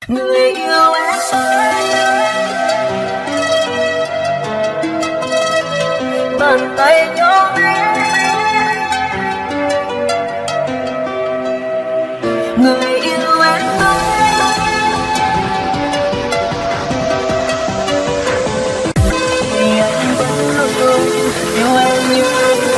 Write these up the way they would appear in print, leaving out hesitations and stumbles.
Người yêu em bàn tay nhỏ bé, người yêu em thì anh vẫn luôn yêu em như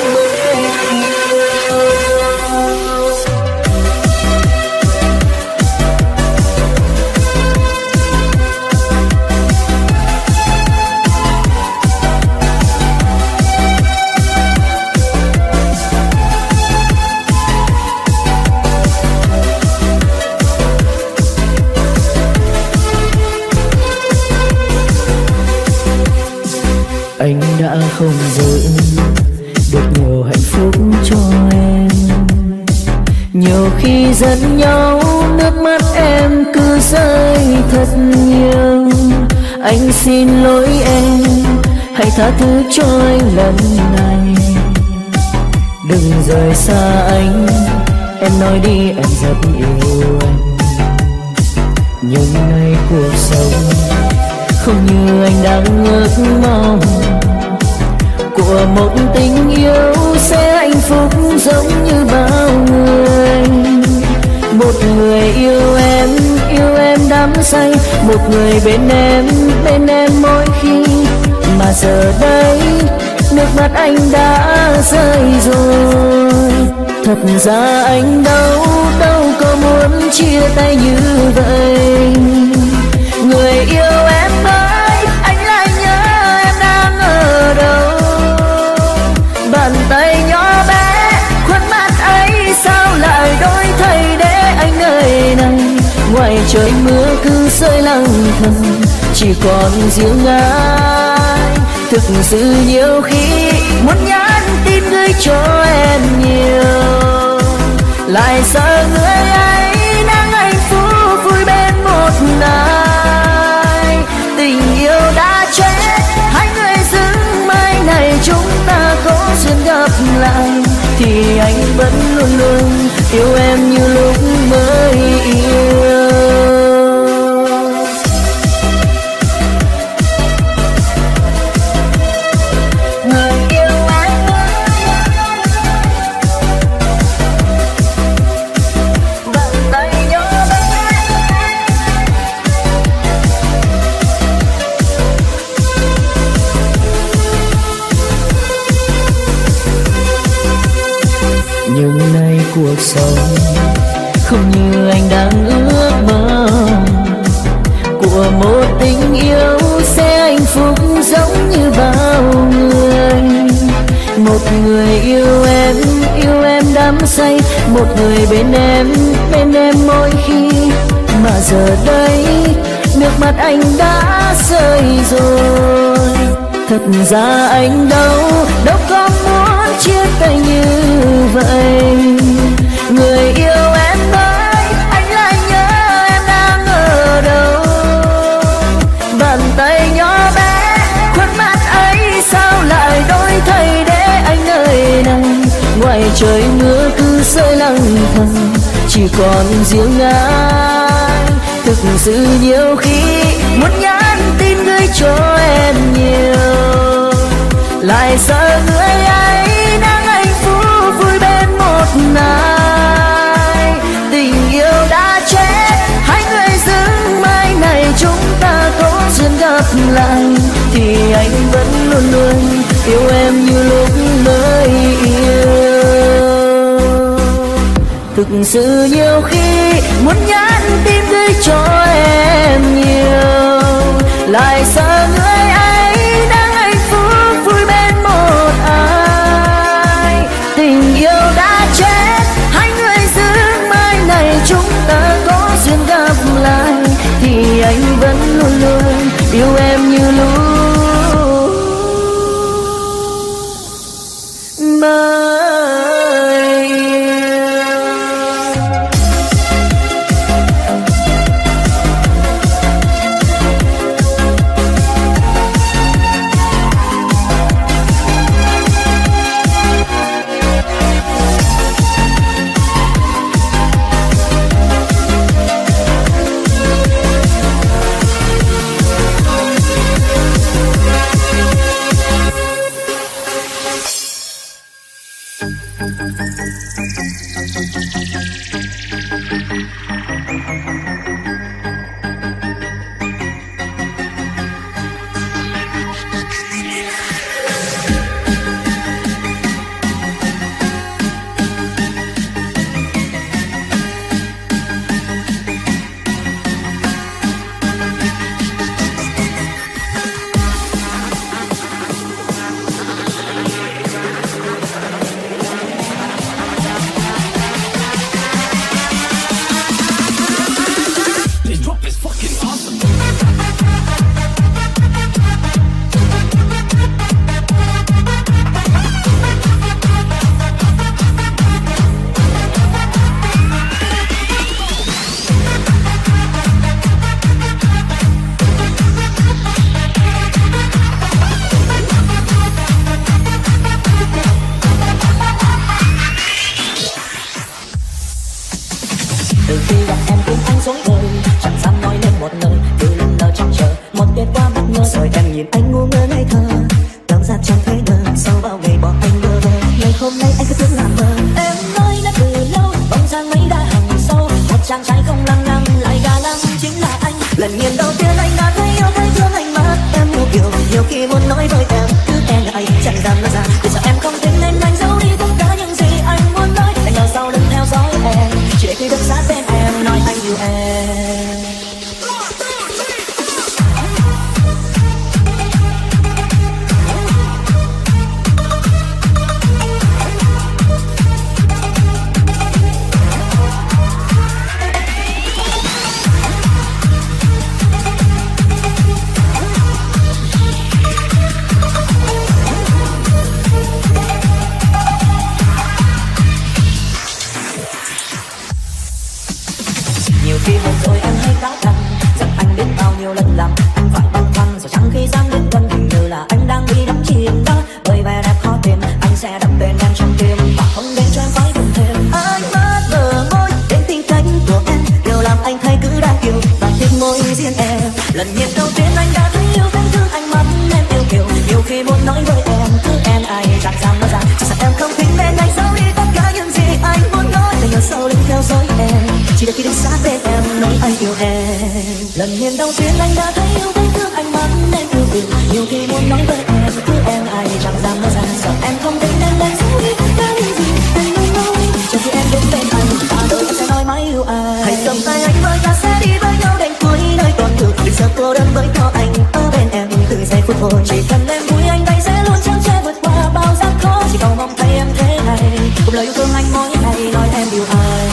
anh đã không giữ được nhiều hạnh phúc cho em. Nhiều khi giận nhau nước mắt em cứ rơi thật nhiều. Anh xin lỗi em, hãy tha thứ cho anh lần này. Đừng rời xa anh, em nói đi em rất yêu anh. Nhưng nay cuộc sống không như anh đang ước mong, của một tình yêu sẽ hạnh phúc giống như bao người. Một người yêu em đắm say, một người bên em mỗi khi. Mà giờ đây nước mắt anh đã rơi rồi. Thật ra anh đâu có muốn chia tay như vậy. Người yêu em ơi, anh lại nhớ em đang ở đâu. Bàn tay nhỏ bé khuôn mặt ấy sao lại đổi thay để anh nơi này. Ngoài trời mưa cứ rơi lặng thầm, chỉ còn riêng ai. Thực sự nhiều khi muốn nhắn tin gửi cho em nhiều, lại sợ người ấy đang hạnh phúc vui bên một ai. Tình yêu đã chết, hai người dưng mai này chúng ta có duyên gặp lại. Thì anh vẫn luôn luôn yêu em như lúc mới yêu. Nhưng nay cuộc sống không như anh đang ước mong, của một tình yêu sẽ hạnh phúc giống như bao người. Một người yêu em đắm say, một người bên em mỗi khi. Mà giờ đây nước mắt anh đã rơi rồi. Thật ra anh đâu có muốn chia tay như vậy. Người yêu em ơi, anh lại nhớ em đang ở đâu. Bàn tay nhỏ bé khuôn mặt ấy sao lại đổi thay để anh nơi này. Ngoài trời mưa cứ rơi lặng thầm, chỉ còn riêng ai. Thực sự nhiều khi muốn nhắn tin gửi cho em nhiều, lại sợ người ấy đang hạnh phúc vui bên một ai. Tình yêu đã chết, hai người dưng mai này chúng ta có duyên gặp lại. Thì anh vẫn luôn luôn yêu em như lúc mới yêu. Thực sự nhiều khi muốn nhắn tin gửi cho em nhiều, lại sợ người ấy đang hạnh phúc vui bên một ai. Tình yêu đã chết, hai người dưng mai này chúng ta có duyên gặp lại. Thì anh vẫn luôn luôn yêu em như lúc mới yêu. rồi em hay cáo rằng giận anh biết bao nhiêu lần làm anh phải băn khoăn, rồi chẳng khi dám đến gần hình như là anh đang bị đắm chìm đó. Bởi vẻ đẹp khó tìm anh sẽ đặt tên em trong tim và không để cho em phải buồn thêm. Anh mất bờ môi đến tình cánh của em, điều làm anh thấy cứ đang yêu và tiếc môi riêng em. Lần nhìn đầu tiên anh đã thấy yêu thêm thương anh mắt em yêu kiều, nhiều khi muốn nói với em cứ em ai chẳng dám nói ra, chỉ sợ em không thích nên anh giấu đi tất cả những gì anh muốn nói. Để nhờ sau lưng theo dõi em, chỉ để khi đến sát bên em nói anh yêu em. Lần nhìn đầu tiên anh đã thấy yêu thêm thương anh mắt em yêu kiều, nhiều khi muốn nói với em cứ em ai chẳng dám nói ra, sợ em không thích nên anh giấu đi tất cả những gì anh muốn nói. Cho khi em đến bên anh cả đời em sẽ nói mãi yêu ai. Hãy cầm tay anh với ta sẽ đi với nhau đến cuối nơi còn được, đừng sợ cô đơn với có anh ở bên em từ giây phút thôi. Chỉ cần em vui anh đây sẽ luôn chăm che vượt qua bao gian khó, chỉ cầu mong thấy em thế này cùng lời yêu thương anh mỗi ngày nói em yêu anh.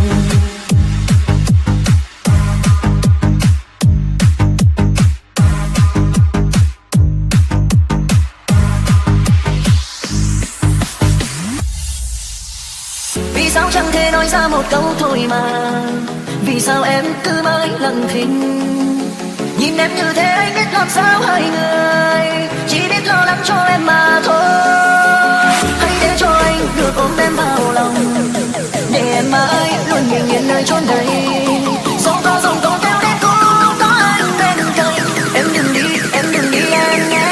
Vì sao chẳng thể nói ra một câu thôi mà, vì sao em cứ mãi lặng thinh. Nhìn em như thế anh biết làm sao hai người chỉ biết lo lắng cho em mà thôi. Hãy để cho anh được ôm em vào lòng, để em mãi luôn bình yên nơi chốn đây. Dẫu có dòng có theo đến cũng có anh bên cạnh. Em đừng đi em nhé.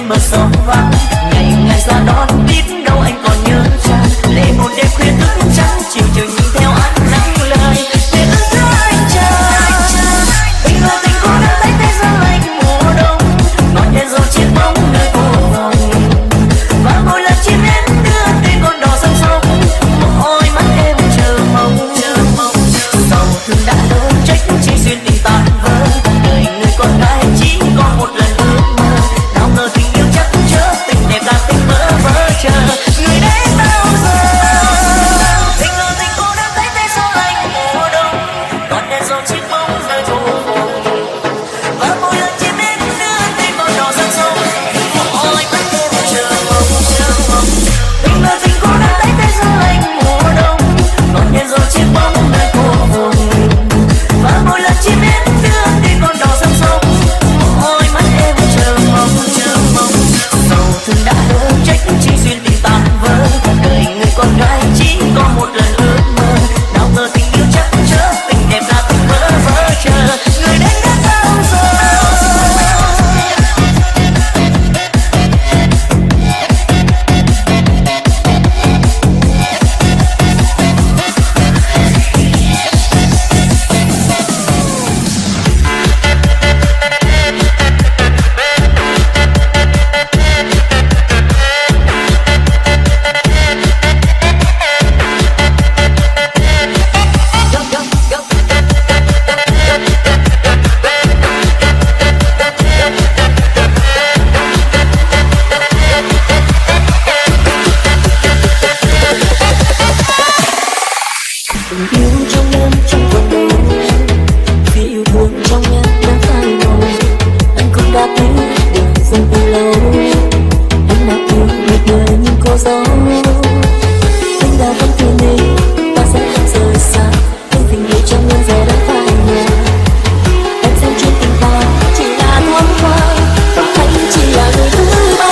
bờ sông vắng. Ngày ngày ra đón biết đâu anh còn nhớ chàng. Lệ một đêm khuya thức trắng chiều chiều nhìn theo ánh nắng lời để ước thơ anh chờ. Tình ngờ tình cô đã tay tay ra lạnh mùa đông, ngọn đèn dầu chiếc bóng nơi cô vòng. Và mỗi lần chim én đưa tên con đò sang sông, mỗi mắt em chờ mong. Sầu thương đã lớn trách chỉ duyên tình tàn vỡ, đời người con gái chỉ có một lần ước mơ. Nào ngờ tình yêu chắc chớ, tình đẹp là tình mơ vỡ chờ người đến bao giờ. Tình ngờ tình cô đã thấy tay gió lạnh mùa đông, ngọn đèn dầu chiếc bóng nơi phố phường. Và mỗi lần chim én đưa tên con đò sang sông, mỗi mắt em chờ mong. Tình ngờ tình cô đã thấy tay gió lạnh mùa đông, ngọn đèn dầu chiếc bóng nơi phố phường. Và mỗi lần chim én đưa tên con đò sang sông, mỗi mắt em chờ mong. Sầu thương đã lỡ trách chỉ duyên tình tàn vỡ, đời người con gái chỉ có một lần ước mơ. Nào ngờ tình yêu chắc chớ, tình đẹp là tình mơ vỡ chờ người đến đến bao giờ. Tình yêu trong em chẳng còn đâu, vì yêu thương trong em đã phai màu. Anh cũng đã thấy đường dần từ lâu, anh đã yêu một người như cô dâu. Anh đã vẫn thương đi, ta sẽ không rời xa, nhưng tình yêu trong em giờ đã phai màu. Em xem chuyện tình ta chỉ là thoáng qua, và anh chỉ là người thứ ba.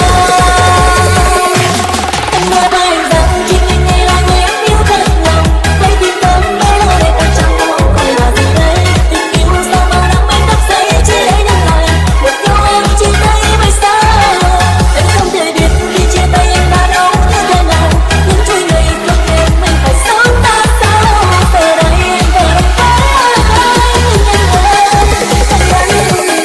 Anh nói với anh rằng chỉ mình này là người anh yêu thật lòng, vậy thì tâm bao lâu để anh chẳng có phải là gì đây. Tình yêu sao mà nắng anh đắp giấy chỉ để nhắc lại một câu em chia tay vì sao. Em không thể biết khi chia tay em đã đau như thế nào, những chuỗi ngày không em mình phải sống ta sao. Giờ đây em về anh phải nhưng em ơi anh đã yêu người.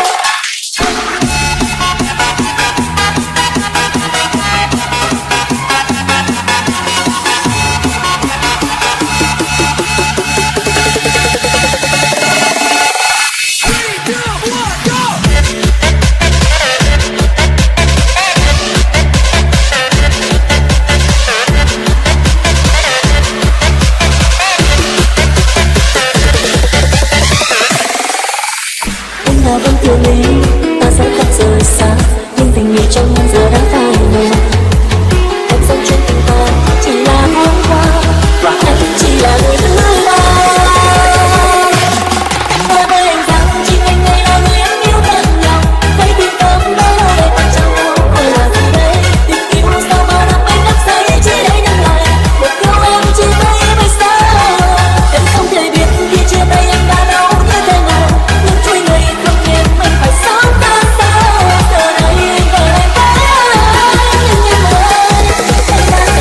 Anh đã vẫn thương em, ta sẽ không rời xa, nhưng tình yêu trong em giờ đã phai màu. Em sống chuyện tình ta chỉ là thoáng qua, và anh chỉ là người thứ ba. Anh nói với anh rằng chỉ anh này là người anh yêu thật lòng, vậy thì tâm bao lâu để anh chẳng đâu phải là gì đây. Tình yêu sao mà nắng anh đắp giấy chỉ để nhắc lại một câu em chia tay vì sao. Em không thể biết khi chia tay em đã đau như thế nào, những chuỗi ngày không em mình phải sống ta sao. Giờ đây em về anh phải nhưng em ơi anh đã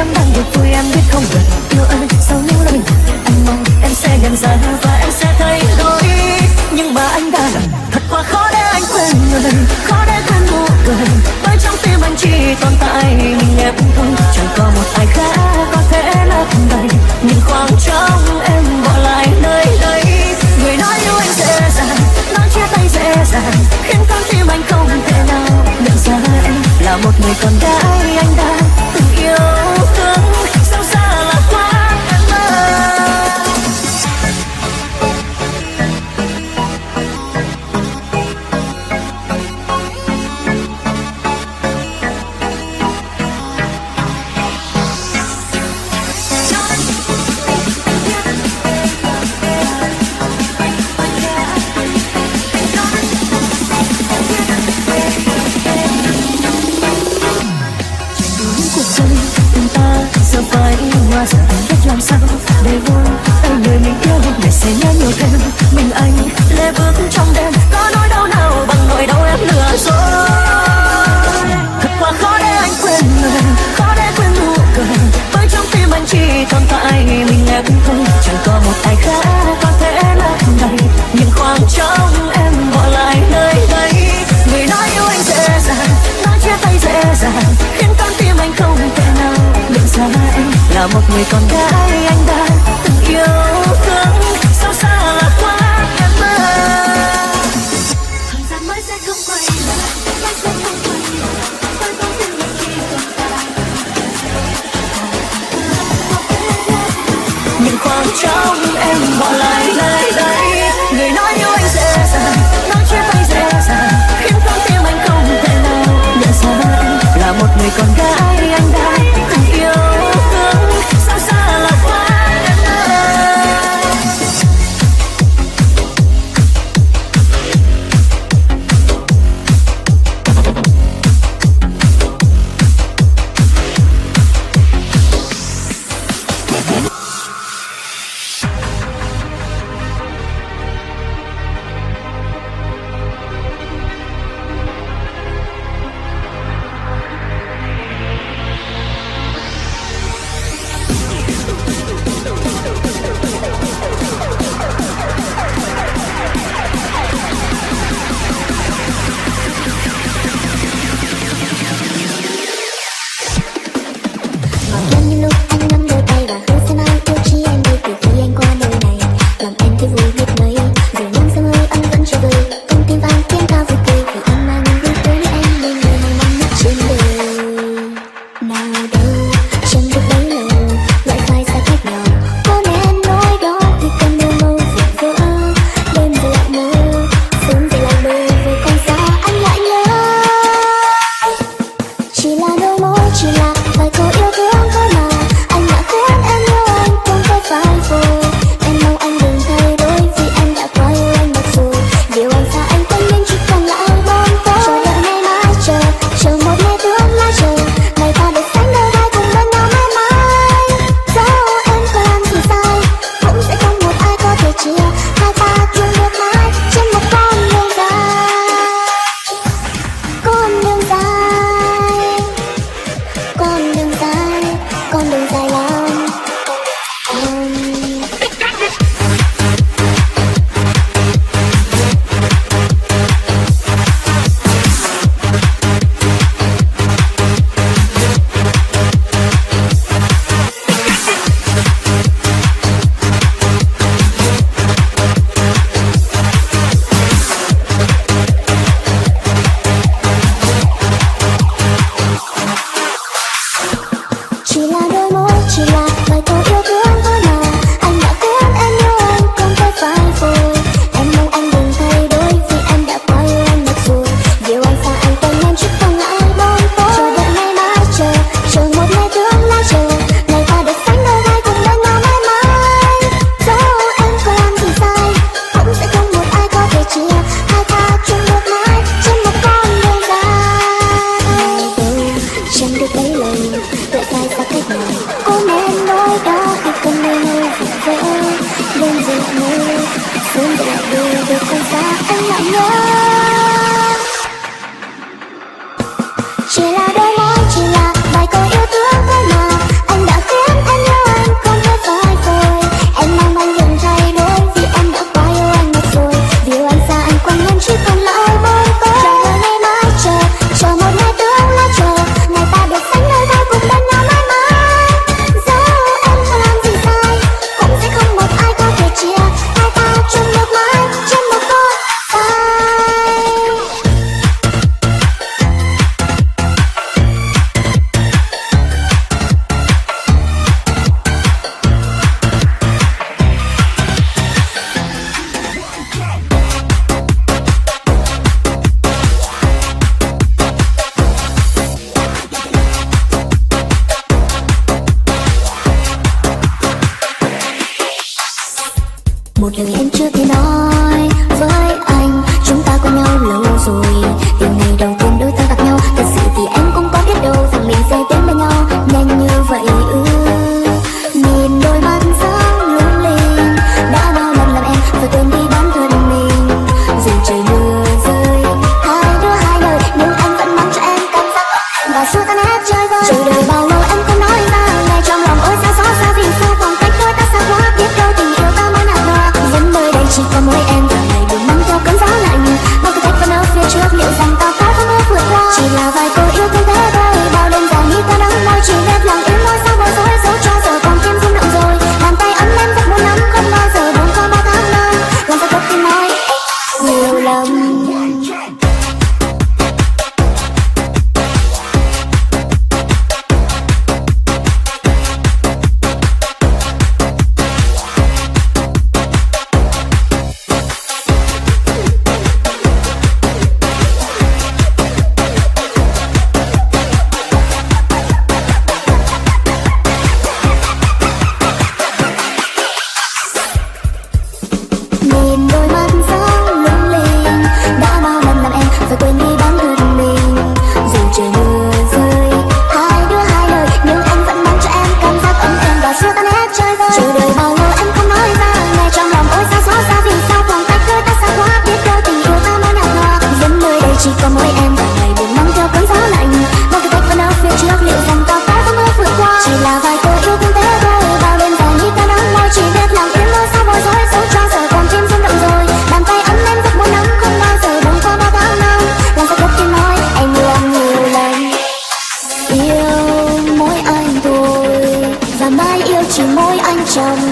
em đang được vui em biết không cần yêu anh sau những lời anh mong em sẽ nhận ra và em sẽ thay đổi. Nhưng mà anh đã làm thật quá khó để anh quên người, khó để quên nụ cười, bởi trong tim anh chỉ tồn tại mình em thôi, chẳng có một ai khác có thể lấp đầy những khoảng trống em bỏ lại nơi đây. Người nói yêu anh dễ dàng, nói chia tay dễ dàng, khiến con tim anh không thể nào nhận ra em là một người con gái anh đã từng yêu thương, sao xa là quá em ơi. Giờ phải hoa giờ anh biết làm sao để vui tay người mình yêu để sẽ nhớ nhiều thêm mình anh lê bước trong đêm có nỗi đau nào bằng nỗi đau em lừa dối. Thật quá khó để anh quên người, khó để quên nụ cười, bởi trong tim anh chỉ tồn tại mình em thôi, chẳng có một ai khác có thể lấp đầy những khoảng trống em bỏ lại nơi đây. Người nói yêu anh dễ dàng, nói chia tay dễ dàng, khiến con tim anh không thể nào nhận ra em là một người con gái anh đã từng yêu thương, sao xa là quá em ơi. Thời gian mới sẽ không quay lại, sẽ không quay lại, tôi không tin mình chỉ tồn tại những khoảng trống em bỏ lại nơi đây. Người nói yêu anh dễ dàng, nói chia tay dễ dàng, khiến con tim anh không thể nào nhận ra em là một người con gái anh đã từng yêu thương, sao xa là quá em ơi. Chỉ là đôi môi, chỉ là vài câu yêu thương thôi mà anh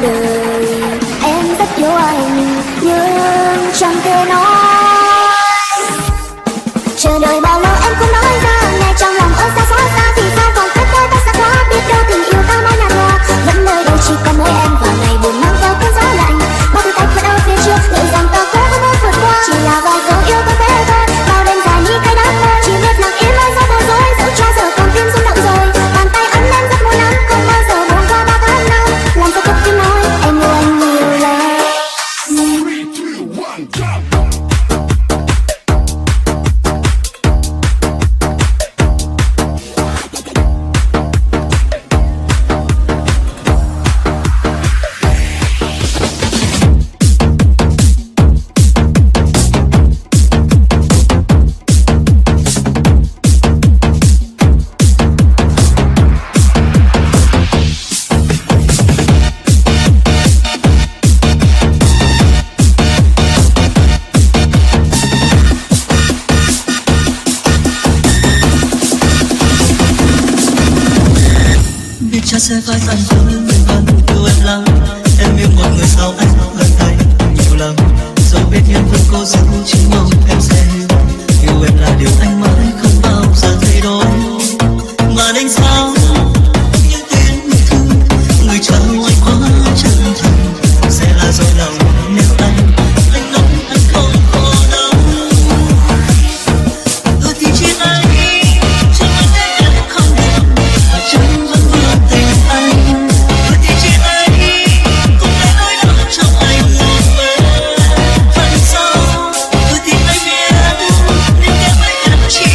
đời. Em rất yêu anh nhưng chẳng thể nói. Chờ đợi bao lâu em không nói ra, ngày trong lòng ơi sao xót xa thì sao còn cách đây ta xa quá, biết đâu tình yêu ta mãi nhạt nhòa. Vẫn nơi đây chỉ có mỗi em và ngày buồn mang theo cơn gió lạnh. Bao thử thách vẫn ở phía trước, liệu rằng ta có muốn vượt qua. Chỉ là vài câu yêu ta thế thôi, bao đêm dài như cái đắng mơ. Chỉ biết lặng im ơi sao bối rối, dẫu cho giờ còn tim rung động rồi. Bàn tay ấm em rất muốn nắm, không bao giờ buông qua bao tháng năm. Làm sao không tin nói em yêu anh nhiều lắm. Cha sẽ phải tàn thương mình hơn yêu em lắm. Em yêu một người sau anh lần này nhiều lần, dẫu biết nhân vẫn cố giữ chỉ mong em sẽ hiểu. Yêu em là điều anh mãi không bao giờ thay đổi. Mà anh sao những tiếng người thương, người chờ anh quá chân thành sẽ là dối lòng nếu anh nói anh không khổ đâu. Thì chỉ anh chẳng muốn thấy em không được, và chẳng vẫn vương tình anh. Thì chỉ anh cũng đã nói đó trong anh một về phần sau. Thì anh biết nếu em anh em chỉ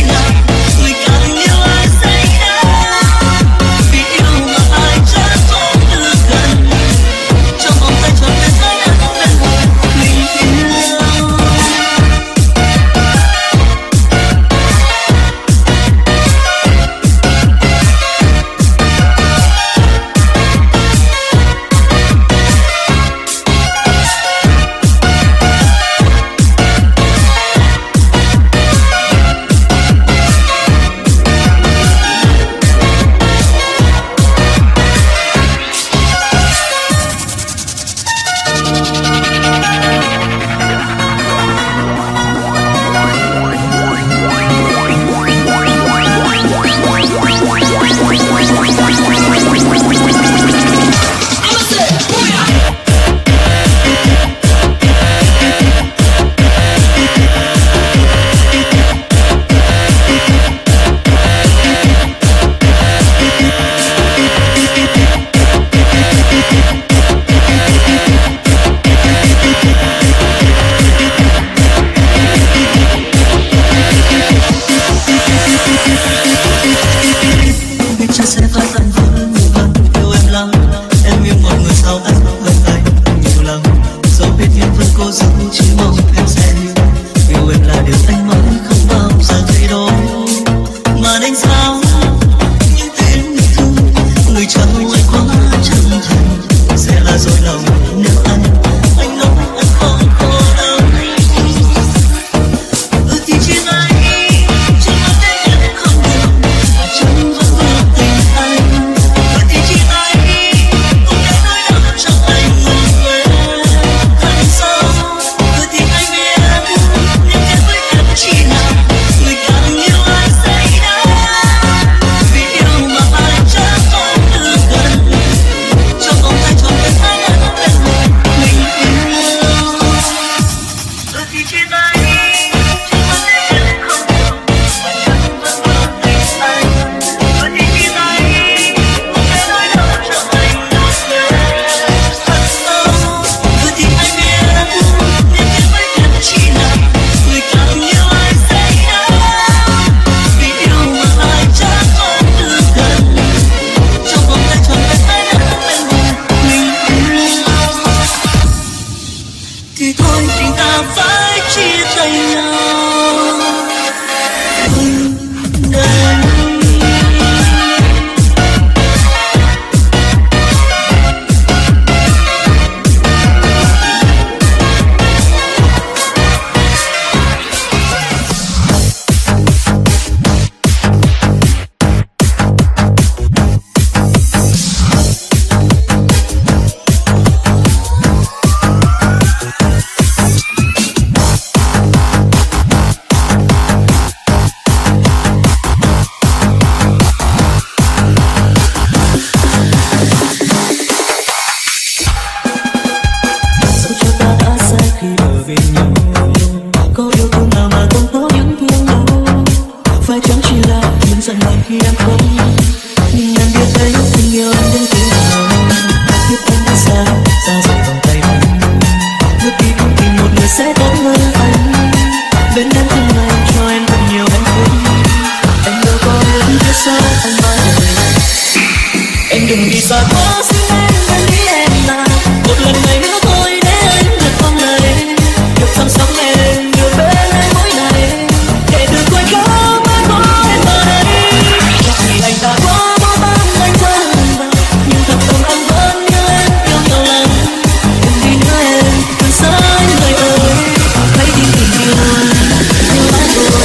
Vì xa quá xin em quên đi em là một lần này nữa thôi để anh được ôm lấy, được chăm sóc em, được bên em mỗi ngày, để từ cuối có mãi có em ở đây. Chắc vì anh đã quá bỏ bám anh quên vào, nhưng thật lòng anh vẫn yêu em yêu nhiều lần. Đừng đi nữa em, đừng xa anh người ơi, hãy đi tìm yêu anh, yêu anh rồi.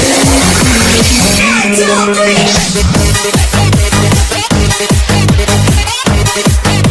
Tell me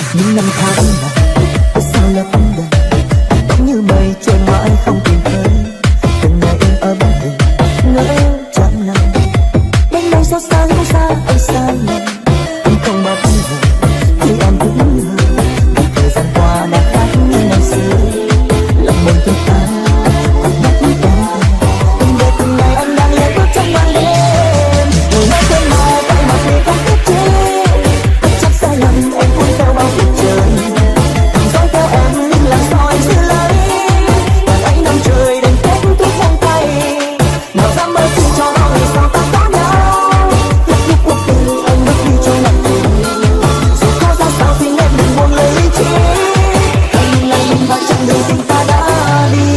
Những năm tháng này sao lấp đầy như mây trôi mãi không tìm thấy. Từng ngày em ấm mình ngỡ chẳng lòng đến đây xót xa không xa anh xa lòng. Anh không bao giờ khi em vững hơn vì thời gian qua đã khác như năm xưa. Lòng mình tôi ta còn nhắc em từng ngày từng ngày anh đang lê bước trong ban đêm. Người nói thêm mà vậy mà thì không biết chi bất chấp sai lầm em cuốn theo bao cuộc trời. Dõi theo em nhưng làm sao anh giữ lấy ngày ấy năm trời đành kết thúc vòng tay. Nào dám mơ xin cho ngày sau ta có nhau lúc lúc cuộc tình anh bước đi trong lặng tình. Dù có ra sao thì em đừng buông lời lý trí. Anh là mình và chặng đường tình ta đã đi.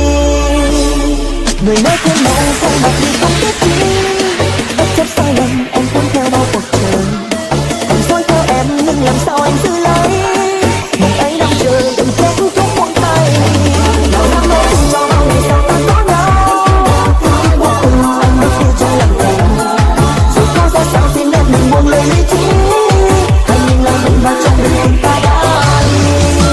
Người nói thêm mà không bạc thì không biết chi bất chấp sai lầm em cuốn theo bao cuộc trời. Còn dõi theo em nhưng làm sao anh giữ lấy ngày ấy năm trời đừng kết thúc vòng tay. Nào dám mơ xin cho ngày sau ta có nhau lúc cuộc tình anh bước đi trong lặng tình. Dù có ra sao thì em đừng buông lời lý trí. Hãy nhìn lại mình và chặng đường tình ta đã đi.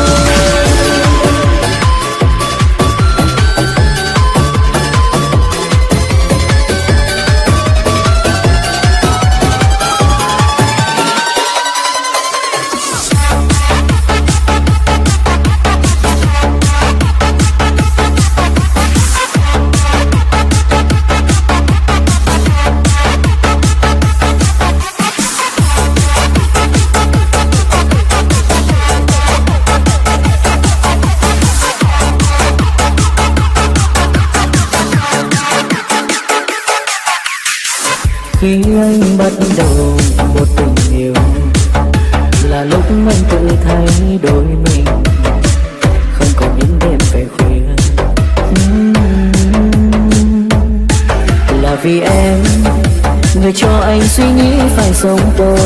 Khi anh bắt đầu một tình yêu là lúc anh tự thay đổi mình, không còn những đêm về khuya. Là vì em, người cho anh suy nghĩ phải sống tốt.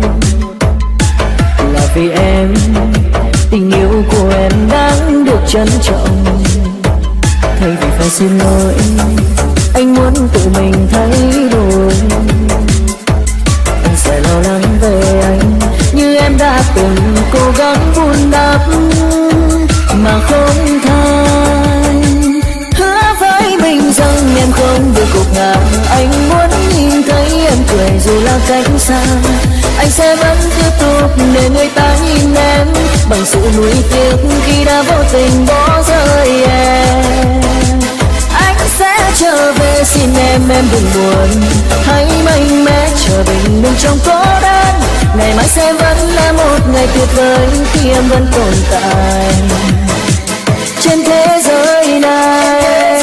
Là vì em, tình yêu của em đáng được trân trọng. Thay vì phải xin lỗi, anh muốn tự mình thay đổi. Anh sẽ lo lắng về anh như em đã từng cố gắng vun đắp mà không thành. Hứa với mình rằng em không được gục ngã. Anh muốn nhìn thấy em cười dù là cách xa. Anh sẽ vẫn tiếp tục để người ta nhìn em bằng sự nuối tiếc khi đã vô tình bỏ rơi em. Sẽ trở về xin em đừng buồn. Hãy mạnh mẽ trở bình minh trong cô đơn. Ngày mai sẽ vẫn là một ngày tuyệt vời khi em vẫn tồn tại trên thế giới này.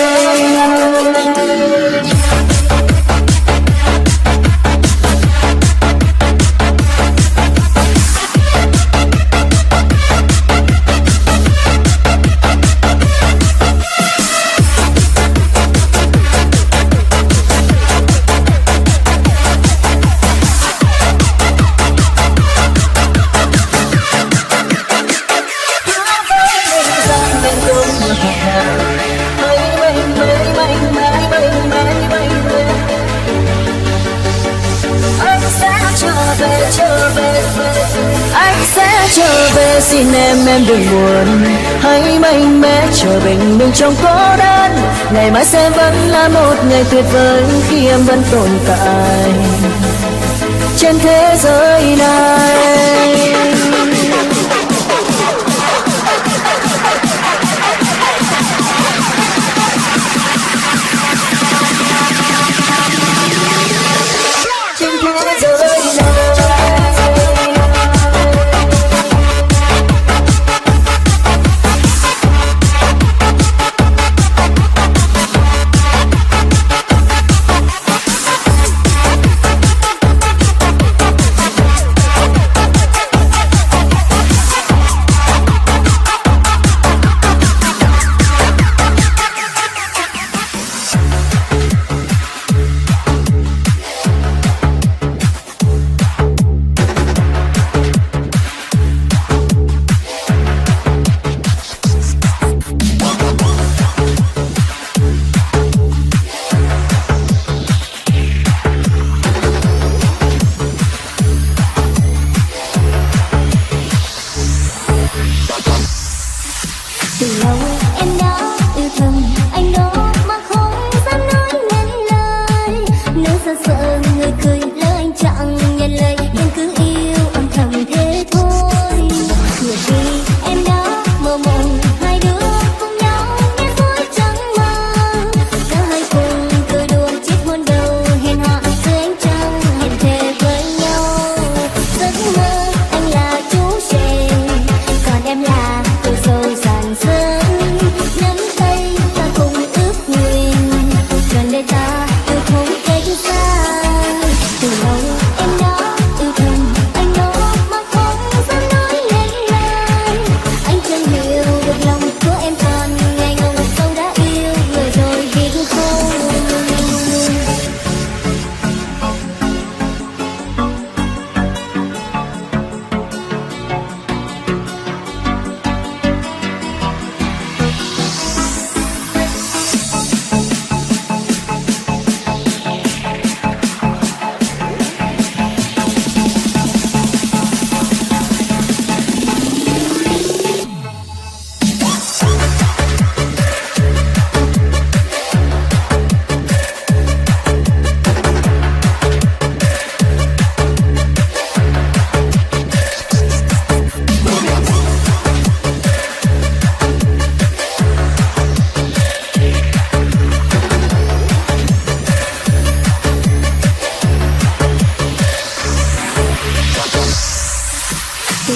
Trở về xin em đừng buồn. Hãy mạnh mẽ trở bình minh trong cô đơn. Ngày mai sẽ vẫn là một ngày tuyệt vời khi em vẫn tồn tại trên thế giới này.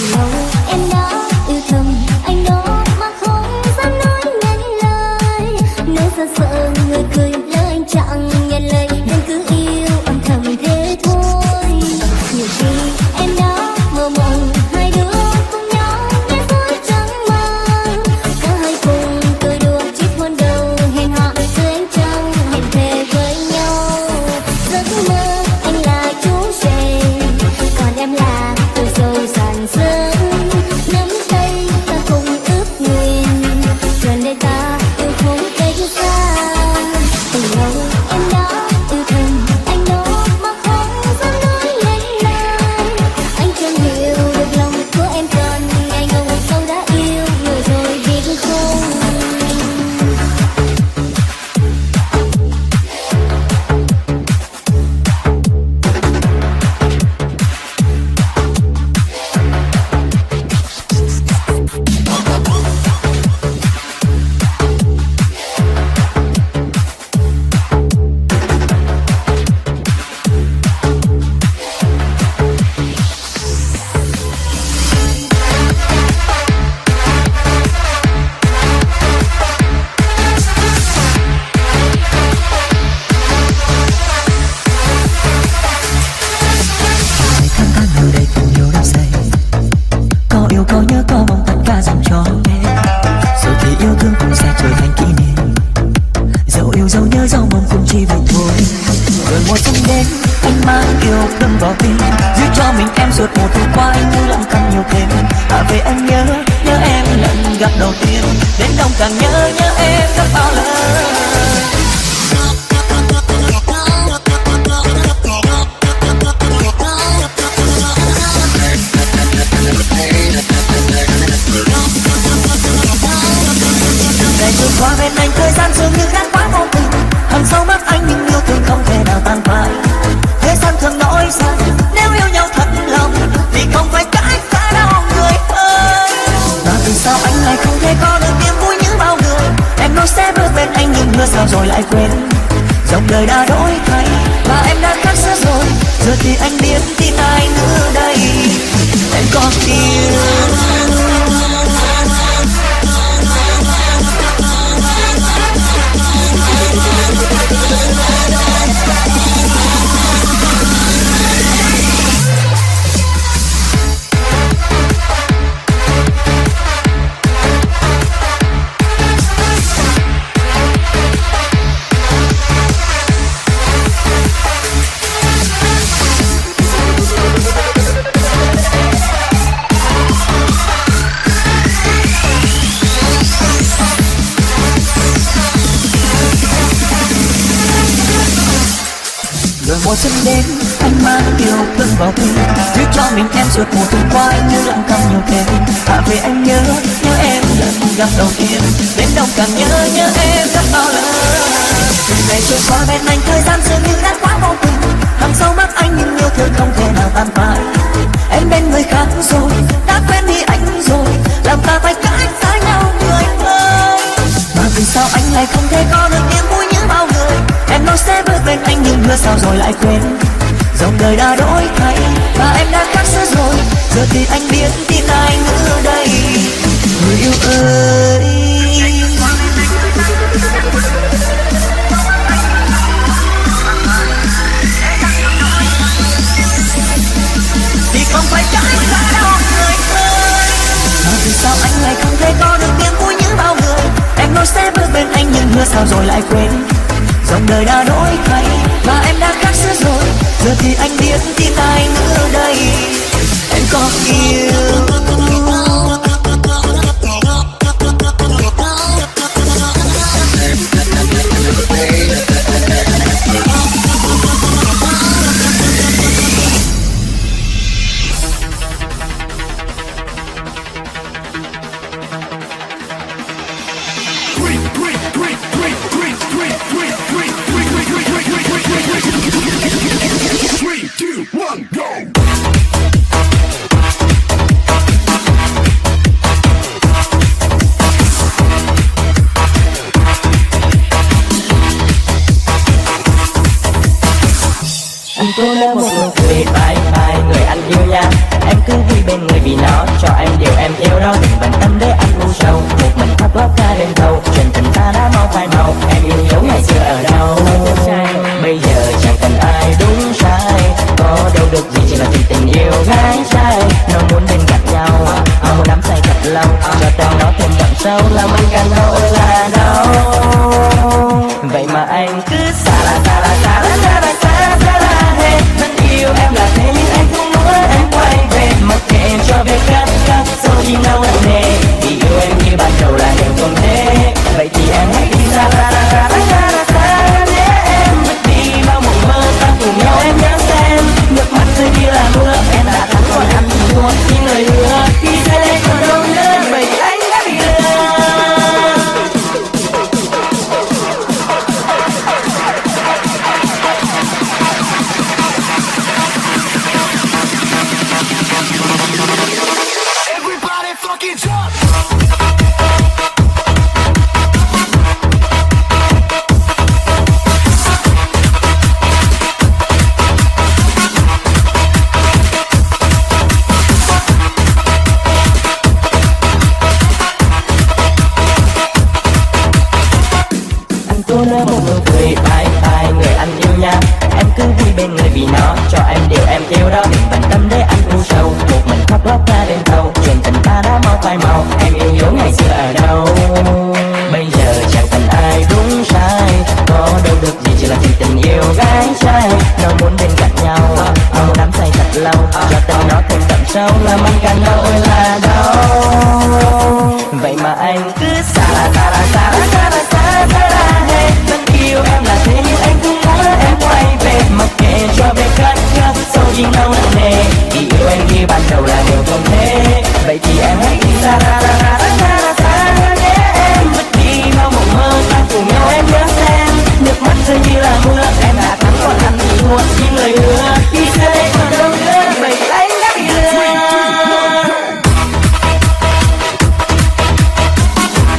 mùa xuân đến anh mang yêu thương vào tim, giữ cho mình em suốt mùa thu qua anh như lặng căm nhiều thêm. Hạ về anh nhớ em lần gặp đầu tiên, đến đông càng nhớ em rất bao lần. Từng ngày trôi qua bên anh thời gian dường như đã quá vô tình, hàng sâu mắt anh nhưng yêu thương không thể nào tan phai. Em bên người khác rồi, đã quen đi anh rồi, làm ta phải cãi xa nhau người ơi. Mà vì sao anh lại không thể có được niềm vui như bao người? Em nói sẽ bước bên anh nhưng hứa sao rồi lại quên. Dòng đời đã đổi thay và em đã khác xưa rồi, giờ thì anh biết tin ai nữa đây. Người yêu ơi, thì không phải trái xa đâu người ơi. Mà vì sao anh lại không thể có được niềm vui như bao người? Em nói sẽ bước bên anh nhưng hứa sao rồi lại quên. Dòng đời đã đổi thay và em đã khác xưa rồi, giờ thì anh biết tin ai nữa đây. Em có yêu cô nở một nụ cười bye bye người anh yêu nha. Em cứ vui bên người vì nó cho em điều em yêu đó. Đừng bận tâm để anh u sầu, một mình khóc lóc ca đêm thâu. Chuyện tình ta đã mau phai màu, em yêu dấu ngày xưa ở đâu? Bây giờ chẳng cần ai đúng sai, có đâu được gì chỉ là vì tình yêu gái trai. Nó muốn bên cạnh nhau, muốn nắm tay thật lâu, cho tên nó thêm đậm sâu là mình càng nỗi là đau. Vậy mà anh cứ xa la xa la xa la xa la xa xa la hết. Vẫn yêu em là thế nhưng anh không muốn em quay về, mặc kệ em cho biết cắt cắt sâu chim đâu nặng nề. Vì yêu em như ban đầu là điều không thế, vậy thì em hãy đi xa la la xa la xa la xa. Để em vứt đi bao mộng mơ ta cùng nhau em nhớ xem. Nước mắt rơi như là mưa, em đã thắng còn anh thì thua. Những lời hứa khi sẽ đây còn đâu nữa, vậy thì anh đã bị lừa. Sao làm anh càng nỗi là đau. Vậy mà anh cứ xa la xa la xa la xa la xa xa la hết. Vẫn yêu em là thế nhưng anh không muốn em quay về, mặc kệ cho biết cắt cắt sâu chim đâu nặng nề. Vì yêu em như ban đầu là điều không thế, vậy thì em hãy đi xa la la la la xa la xa. Để em vứt đi bao mộng mơ ta cùng nhau em nhớ xem. Nước mắt rơi như là mưa, em đã thắng còn anh thì thua. Những lời hứa khi giờ đây còn đâu nữa, vậy anh đã bị lừa.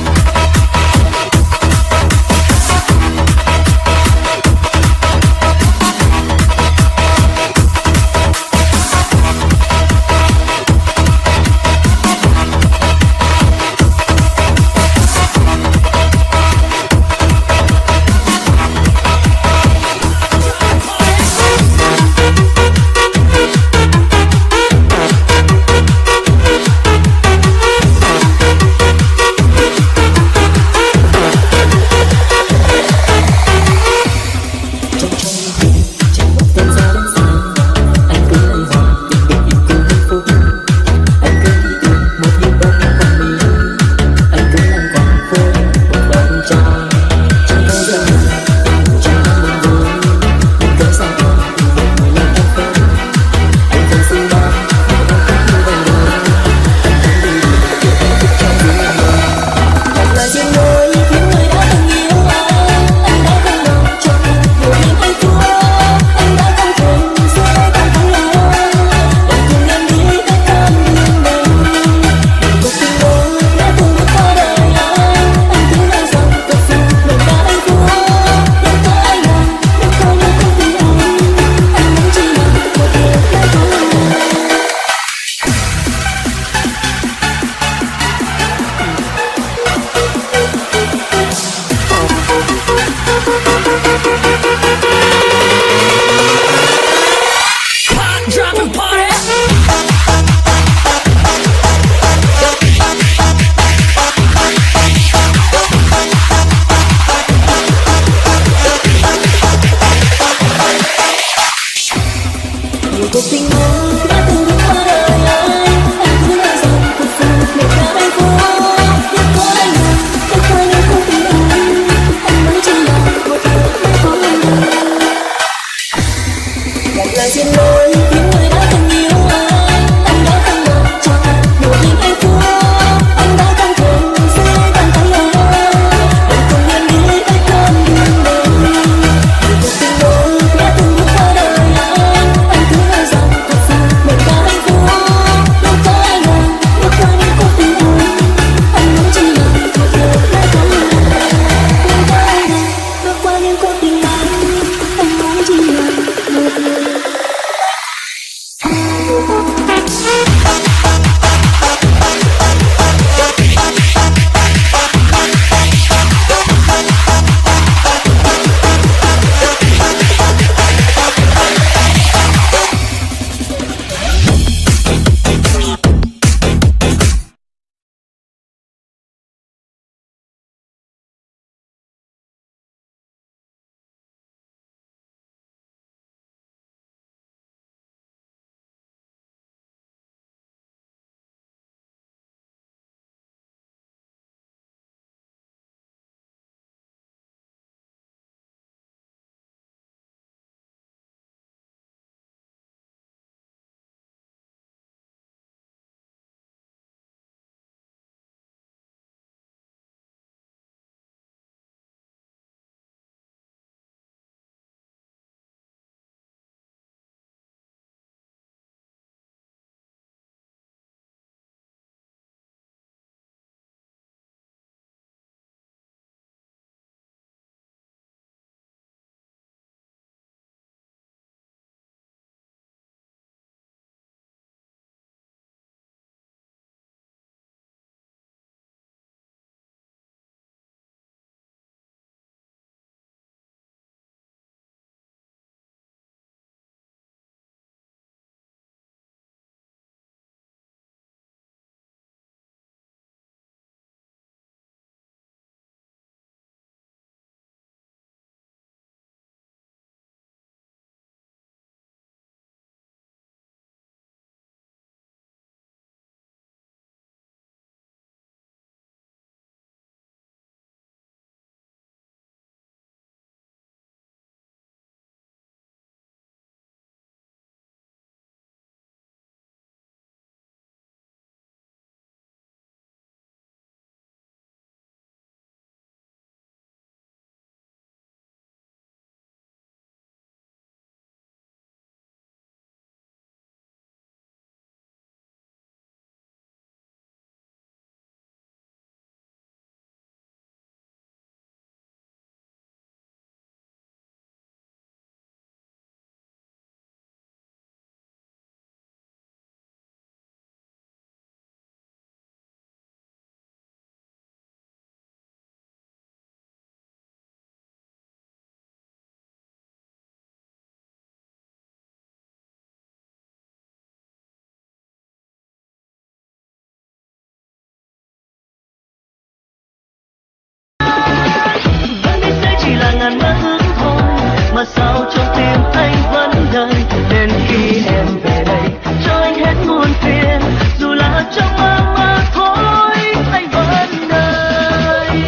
mà sao trong tim anh vẫn đợi. Nên khi em về đây cho anh hết muôn phiền, dù là trong mơ mà thôi anh vẫn đợi.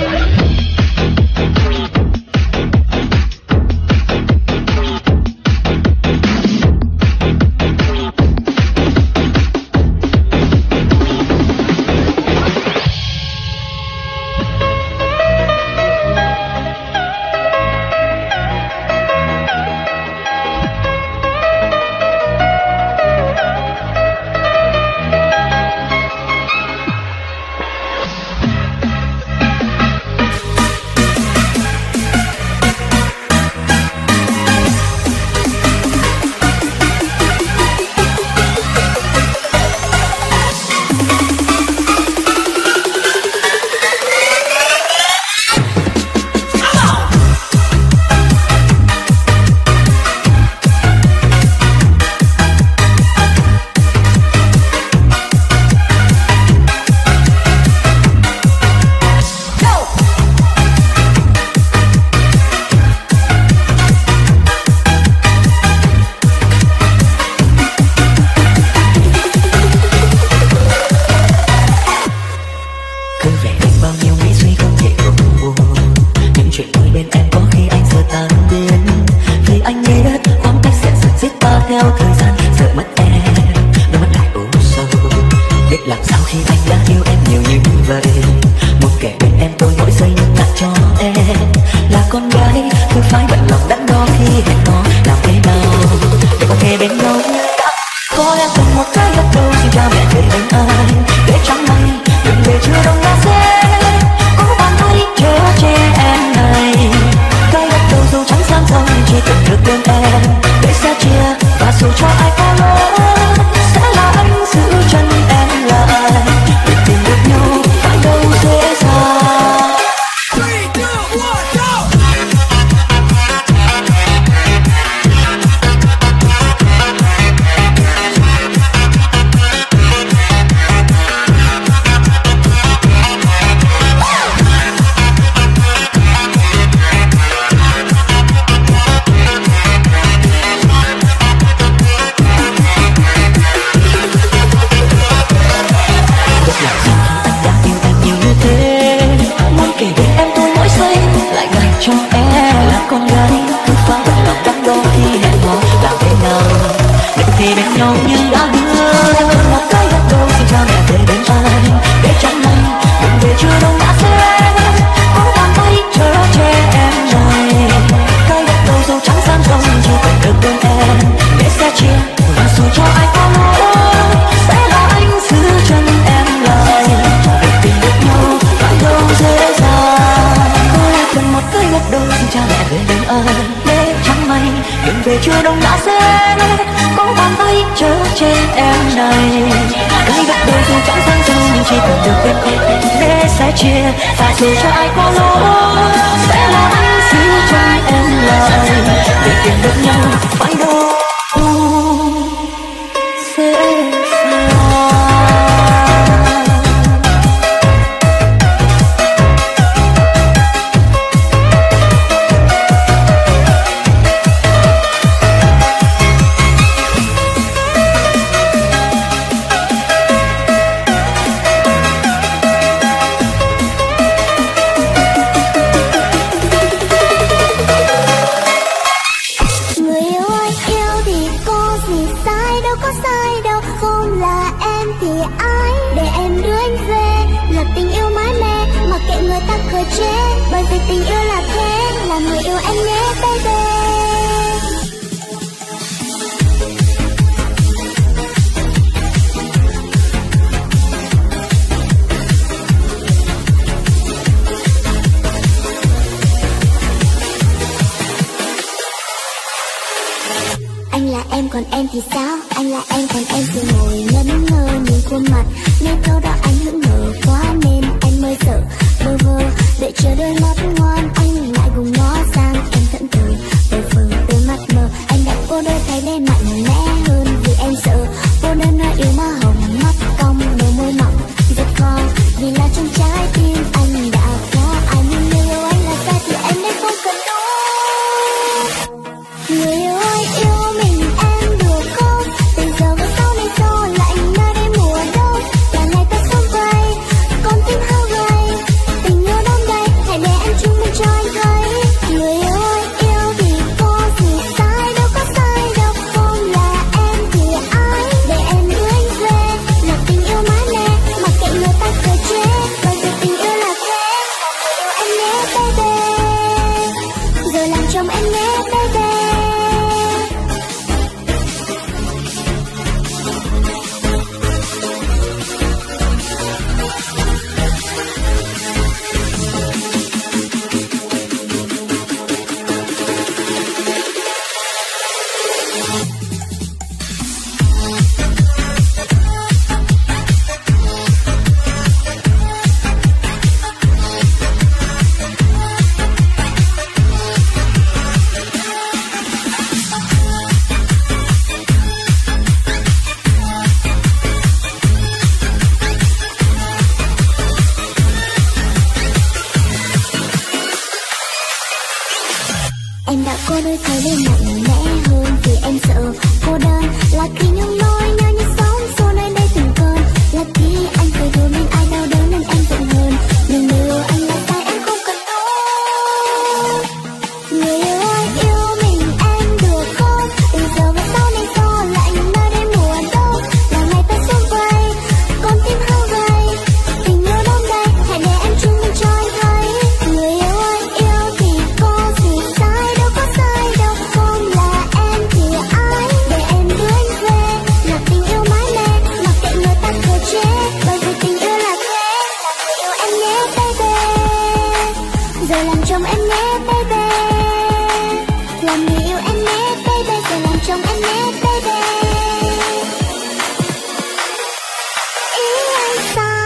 tôi thấy lên mạnh mẽ hơn vì em sợ cô đơn. Là khi nhung nỗi nhớ như sóng xô nơi đây từng cơn. Là khi anh cười đùa nên ai đau đớn nên em giận hơn. Nhưng người yêu anh là sai em không cần thôi. Người yêu ơi yêu mình em được không? Từ giờ về sau này gió lạnh nơi đây mùa đông. Là ngày ta xuống vầy con tim hao gầy. Tình yêu đông đầy hãy để em chứng minh cho anh thấy. Người yêu ơi yêu thì có gì sai, đâu có sai đâu. Không là em thì ai để em đưa anh về. Là tình yêu mãi mê mặc kệ người ta cười chê. Bởi vì tình yêu là thế, là người yêu em nhé baby. Giờ làm chồng em nhé baby. Làm người yêu em nhé baby. Giờ làm chồng em nhé baby. Ý anh sao?